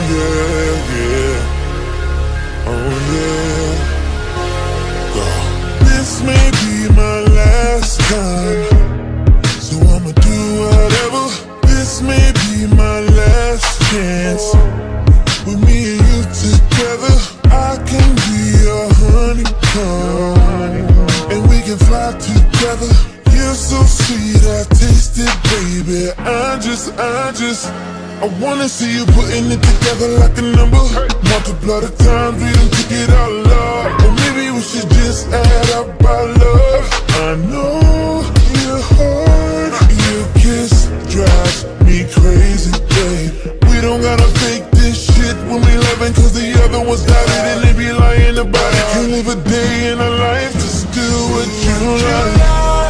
yeah, yeah. Oh yeah. Go. This may be my last time, so I'ma do whatever. This may be my last chance. With me and you together, I can be a honeycomb, and we can fly together. You're so sweet, I taste it, baby. I wanna see you putting it together like a number. Multiply the times we done took it all up. Or maybe we should just add up our love. I know you're hard, your kiss drives me crazy, babe. We don't gotta fake this shit when we loving, cause the other ones got it and they be lying about it. Can't live a day in our life, just do what you like.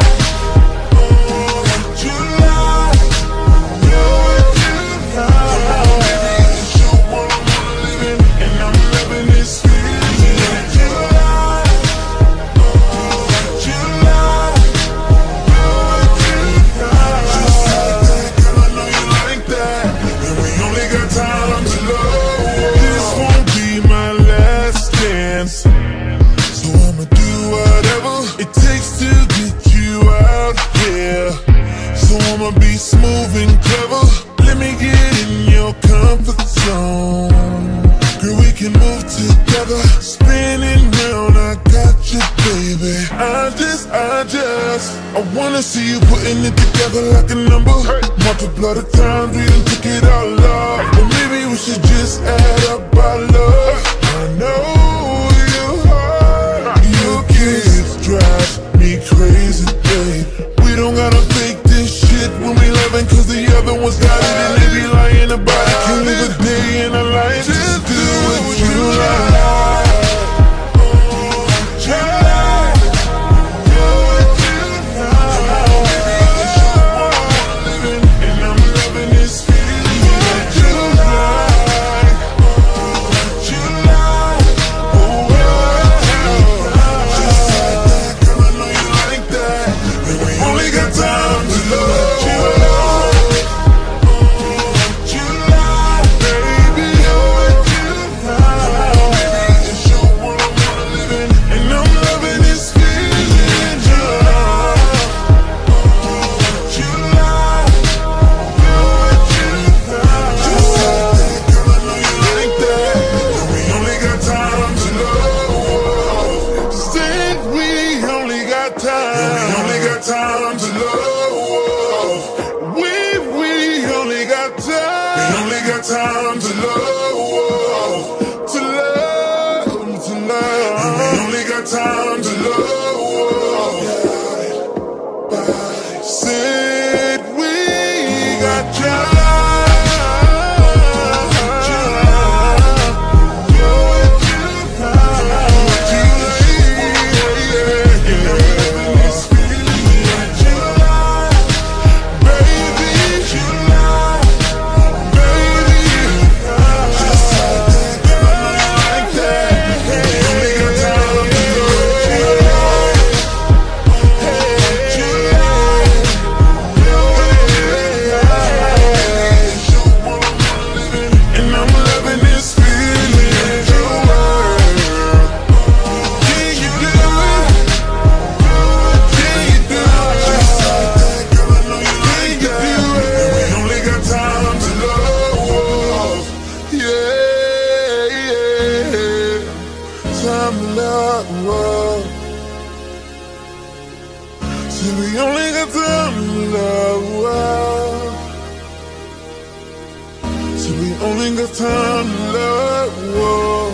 So I'ma do whatever it takes to get you out here. So I'ma be smooth and clever. Let me get in your comfort zone. Girl, we can move together. Spinning round, I got you, baby. I wanna see you putting it together like a number. Multiply the times we done took it all up. Or maybe we should just add up our love. I know drives me crazy, babe. We don't gotta fake this shit when we loving, cause the other ones got it and they be lying about it. Can't live a day in our life, just do what you like. Time to love. We only got time. We only got time to love. To love, to love. We only got time to love. Said we got time. Time to love. See, we only got time to love. See, we only got time to love.